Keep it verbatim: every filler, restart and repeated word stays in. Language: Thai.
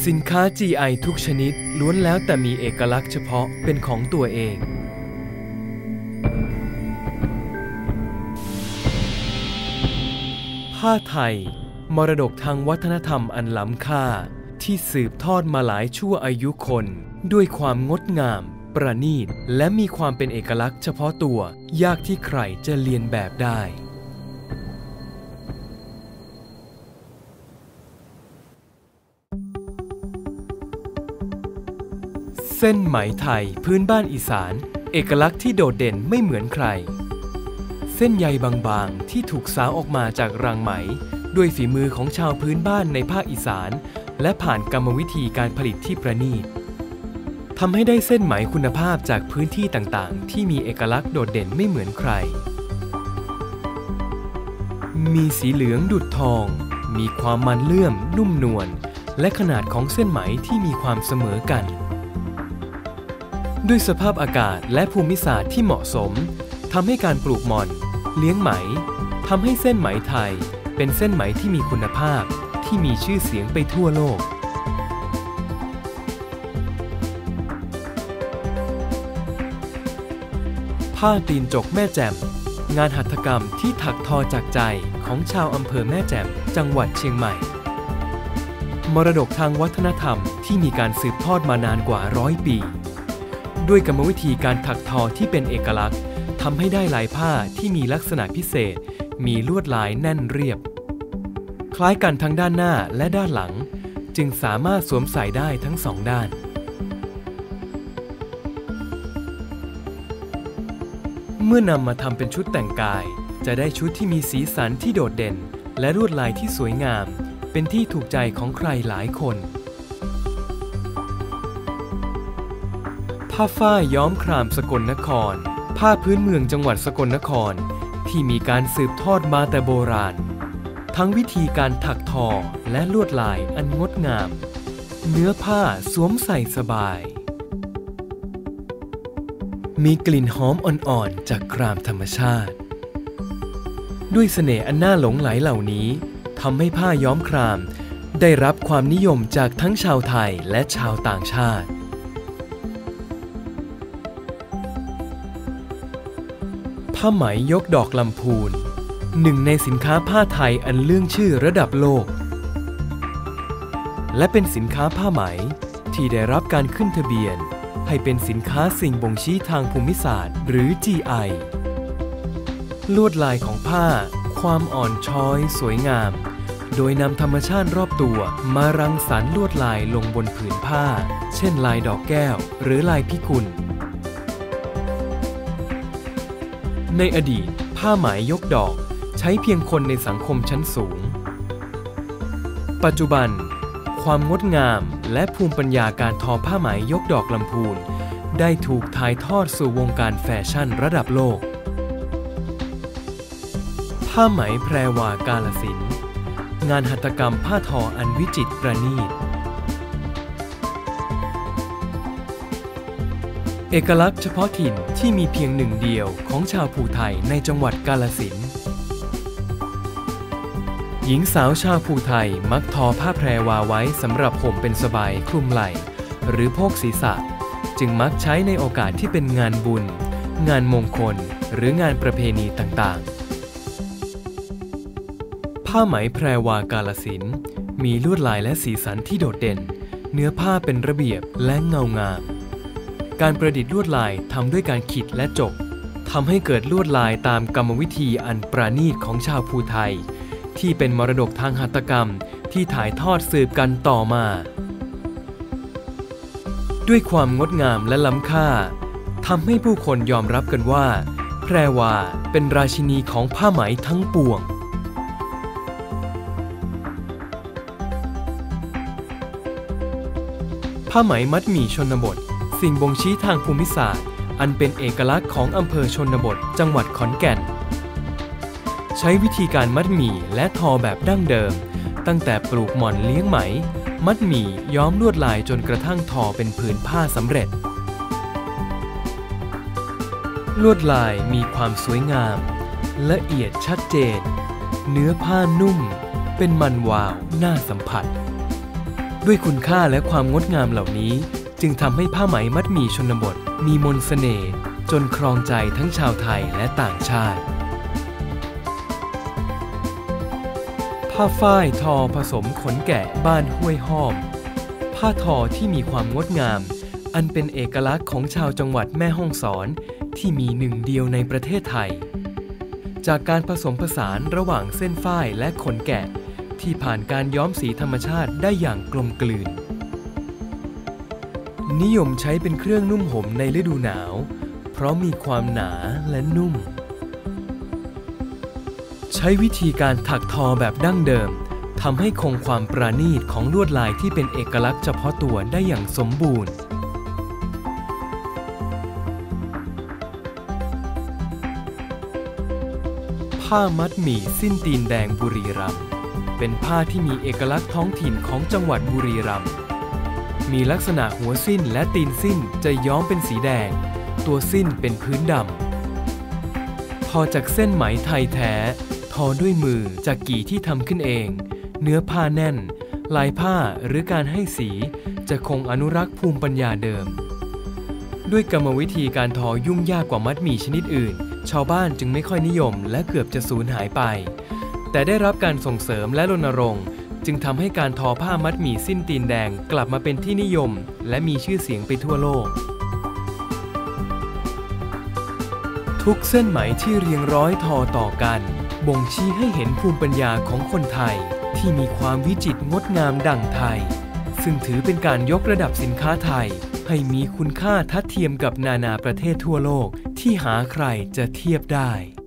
สินค้า จี ไอ ทุกชนิดล้วนแล้วแต่มีเอกลักษณ์เฉพาะเป็นของตัวเองผ้าไทยมรดกทางวัฒนธรรมอันล้ำค่าที่สืบทอดมาหลายชั่วอายุคนด้วยความงดงามประณีตและมีความเป็นเอกลักษณ์เฉพาะตัวยากที่ใครจะเลียนแบบได้เส้นไหมไทยพื้นบ้านอีสานเอกลักษณ์ที่โดดเด่นไม่เหมือนใครเส้นใยบางๆที่ถูกสาวออกมาจากรังไหมด้วยฝีมือของชาวพื้นบ้านในภาคอีสานและผ่านกรรมวิธีการผลิตที่ประณีตทำให้ได้เส้นไหมคุณภาพจากพื้นที่ต่างๆที่มีเอกลักษณ์โดดเด่นไม่เหมือนใครมีสีเหลืองดุจทองมีความมันเลื่อมนุ่มนวลและขนาดของเส้นไหมที่มีความเสมอกันด้วยสภาพอากาศและภูมิศาสตร์ที่เหมาะสมทำให้การปลูกหม่อนเลี้ยงไหมทำให้เส้นไหมไทยเป็นเส้นไหมที่มีคุณภาพที่มีชื่อเสียงไปทั่วโลกผ้าตีนจกแม่แจ่มงานหัตถกรรมที่ถักทอจากใจของชาวอำเภอแม่แจ่มจังหวัดเชียงใหม่มรดกทางวัฒนธรรมที่มีการสืบทอดมานานกว่าร้อยปีด้วยกรรมวิธีการถักทอที่เป็นเอกลักษณ์ทำให้ได้ลายผ้าที่มีลักษณะพิเศษมีลวดลายแน่นเรียบคล้ายกันทั้งด้านหน้าและด้านหลังจึงสามารถสวมใส่ได้ทั้งสองด้านเมื่อนำมาทำเป็นชุดแต่งกายจะได้ชุดที่มีสีสันที่โดดเด่นและลวดลายที่สวยงามเป็นที่ถูกใจของใครหลายคนผ้าฝ้ายย้อมครามสกลนครผ้าพื้นเมืองจังหวัดสกลนครที่มีการสืบทอดมาแต่โบราณทั้งวิธีการถักทอและลวดลายอันงดงามเนื้อผ้าสวมใส่สบายมีกลิ่นหอมอ่อนๆจากครามธรรมชาติด้วยเสน่ห์อันน่าหลงไหลเหล่านี้ทำให้ผ้าย้อมครามได้รับความนิยมจากทั้งชาวไทยและชาวต่างชาติผ้าไหมยกดอกลำพูนหนึ่งในสินค้าผ้าไทยอันเลื่องชื่อระดับโลกและเป็นสินค้าผ้าไหมที่ได้รับการขึ้นทะเบียนให้เป็นสินค้าสิ่งบ่งชี้ทางภูมิศาสตร์หรือ จี ไอ ลวดลายของผ้าความอ่อนช้อยสวยงามโดยนำธรรมชาติรอบตัวมารังสรรค์ลวดลายลงบนผืนผ้าเช่นลายดอกแก้วหรือลายพิกุลในอดีตผ้าไหมยกดอกใช้เพียงคนในสังคมชั้นสูงปัจจุบันความงดงามและภูมิปัญญาการทอผ้าไหมยกดอกลำพูนได้ถูกถ่ายทอดสู่วงการแฟชั่นระดับโลกผ้าไหมแพรวากาฬสินธุ์งานหัตถกรรมผ้าทออันวิจิตรประณีตเอกลักษณ์เฉพาะถิ่นที่มีเพียงหนึ่งเดียวของชาวภูไทยในจังหวัดกาฬสินธุ์หญิงสาวชาวภูไทยมักทอผ้าแพรวาไว้สำหรับห่มเป็นสบายคลุมไหล่หรือโพกศีรษะจึงมักใช้ในโอกาสที่เป็นงานบุญงานมงคลหรืองานประเพณีต่างๆผ้าไหมแพรวากาฬสินธุ์มีลวดลายและสีสันที่โดดเด่นเนื้อผ้าเป็นระเบียบและเงางามการประดิษฐ์ลวดลายทำด้วยการขีดและจกทำให้เกิดลวดลายตามกรรมวิธีอันประณีตของชาวภูไทยที่เป็นมรดกทางหัตถกรรมที่ถ่ายทอดสืบกันต่อมาด้วยความงดงามและล้ำค่าทำให้ผู้คนยอมรับกันว่าแพรวาเป็นราชินีของผ้าไหมทั้งปวงผ้าไหมมัดหมี่ชนบทสิ่งบ่งชี้ทางภูมิศาสตร์อันเป็นเอกลักษณ์ของอำเภอชนบทจังหวัดขอนแก่นใช้วิธีการมัดหมี่และทอแบบดั้งเดิมตั้งแต่ปลูกหม่อนเลี้ยงไหมมัดหมี่ย้อมลวดลายจนกระทั่งทอเป็นผืนผ้าสำเร็จลวดลายมีความสวยงามละเอียดชัดเจนเนื้อผ้านุ่มเป็นมันวาวน่าสัมผัสด้วยคุณค่าและความงดงามเหล่านี้จึงทำให้ผ้าไหมมัดหมี่ชนบทมีมนต์เสน่ห์จนครองใจทั้งชาวไทยและต่างชาติผ้าฝ้ายทอผสมขนแกะบ้านห้วยห้อมผ้าทอที่มีความงดงามอันเป็นเอกลักษณ์ของชาวจังหวัดแม่ฮ่องสอนที่มีหนึ่งเดียวในประเทศไทยจากการผสมผสานระหว่างเส้นฝ้ายและขนแกะที่ผ่านการย้อมสีธรรมชาติได้อย่างกลมกลืนนิยมใช้เป็นเครื่องนุ่มห่มในฤดูหนาวเพราะมีความหนาและนุ่มใช้วิธีการถักทอแบบดั้งเดิมทำให้คงความประณีตของลวดลายที่เป็นเอกลักษณ์เฉพาะตัวได้อย่างสมบูรณ์ผ้ามัดหมี่สิ้นตีนแดงบุรีรัมย์เป็นผ้าที่มีเอกลักษณ์ท้องถิ่นของจังหวัดบุรีรัมย์มีลักษณะหัวสิ้นและตีนสิ้นจะย้อมเป็นสีแดงตัวสิ้นเป็นพื้นดำทอจากเส้นไหมไทยแท้ทอด้วยมือจากกี่ที่ทำขึ้นเองเนื้อผ้าแน่นลายผ้าหรือการให้สีจะคงอนุรักษ์ภูมิปัญญาเดิมด้วยกรรมวิธีการทอยุ่งยากกว่ามัดหมี่ชนิดอื่นชาวบ้านจึงไม่ค่อยนิยมและเกือบจะสูญหายไปแต่ได้รับการส่งเสริมและรณรงค์จึงทำให้การทอผ้ามัดหมี่สิ้นตีนแดงกลับมาเป็นที่นิยมและมีชื่อเสียงไปทั่วโลกทุกเส้นไหมที่เรียงร้อยทอต่อกันบ่งชี้ให้เห็นภูมิปัญญาของคนไทยที่มีความวิจิตรงดงามดั่งไทยซึ่งถือเป็นการยกระดับสินค้าไทยให้มีคุณค่าทัดเทียมกับนานาประเทศทั่วโลกที่หาใครจะเทียบได้